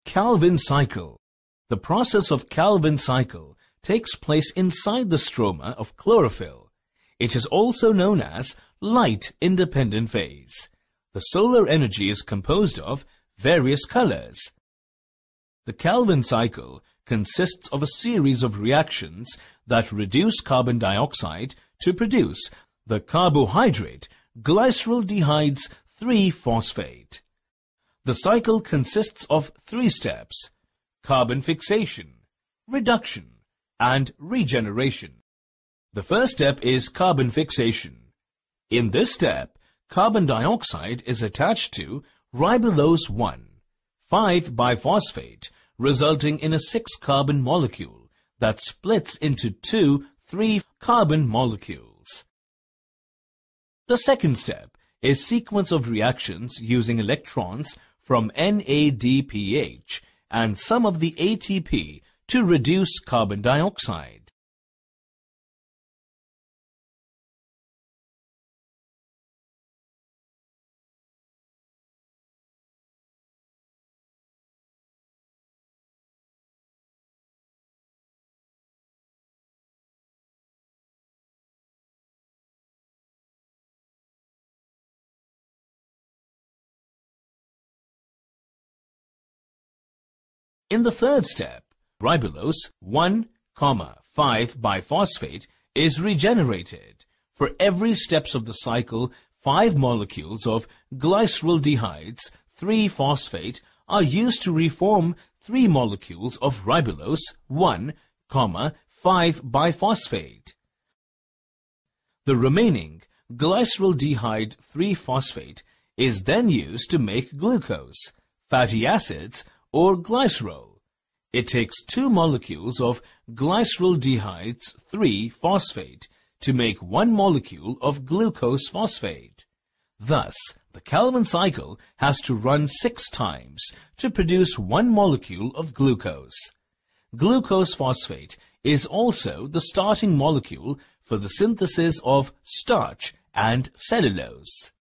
Calvin cycle. The process of Calvin cycle takes place inside the stroma of chlorophyll. It is also known as light-independent phase. The solar energy is composed of various colors. The Calvin cycle consists of a series of reactions that reduce carbon dioxide to produce the carbohydrate glyceraldehydes 3-phosphate. The cycle consists of 3 steps: carbon fixation, reduction, and regeneration. The first step is carbon fixation. In this step, carbon dioxide is attached to ribulose 1,5-biphosphate, resulting in a 6-carbon molecule that splits into 2 3-carbon molecules. The second step is sequence of reactions using electrons from NADPH and some of the ATP to reduce carbon dioxide. In the third step, ribulose 1,5-biphosphate is regenerated. For every steps of the cycle, 5 molecules of glyceraldehydes 3-phosphate are used to reform 3 molecules of ribulose 1,5-biphosphate. The remaining glyceraldehyde 3-phosphate is then used to make glucose, fatty acids, or glycerol. It takes 2 molecules of glyceraldehydes 3-phosphate to make 1 molecule of glucose phosphate. Thus, the Calvin cycle has to run 6 times to produce 1 molecule of glucose. Glucose phosphate is also the starting molecule for the synthesis of starch and cellulose.